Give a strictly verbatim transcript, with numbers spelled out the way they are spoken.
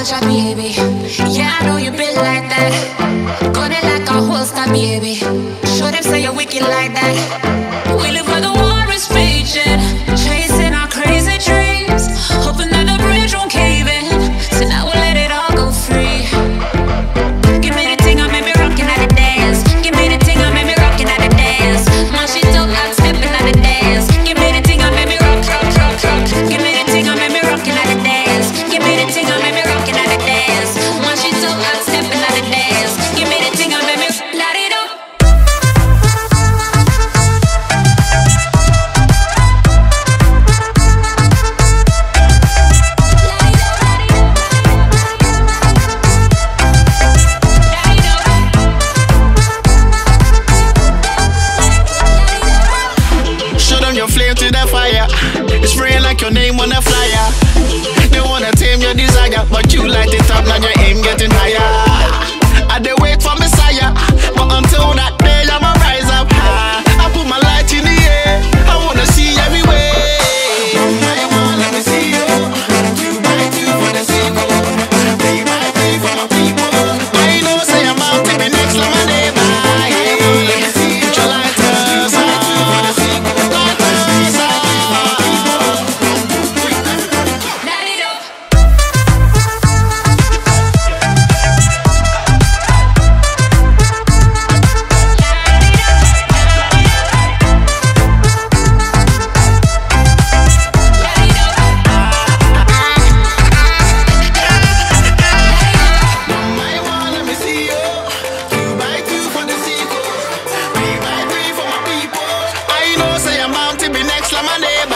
soldier, baby. Yeah, I know you built like that. Gun it like a holster, baby. Show them say you're wicked like that. We live where the war is raging, chasing our crazy dreams, hoping that the bridge won't cave in. So now we'll let it all go free. Give me the thing, I made me rockin' at the dance. Give me the thing, I made me rockin' at the dance. My shit up, I'm stepping at the dance. Give me the thing, I made me rock, rock, rock, rock. Give me the thing, I made me rockin' at the dance. Give me the thing, I made me rockin' at the dance. My shit up, I'm stepping at the dance. Give me the thing, I made me light it up. Flame to the fire, it's spraying like your name on a flyer. They wanna tame your desire, but you light it up, now your aim getting higher. I dey wait for Messiah, but until that day I'ma rise up high. I put my light in the air, I wanna see everywhere. I wanna let me see you, two by two for the sequel, three by three for my people. I know say I'm out to be next to my neighbor. I wanna let me see you, your lighters, two by two for the sequel. Next, like my neighbor.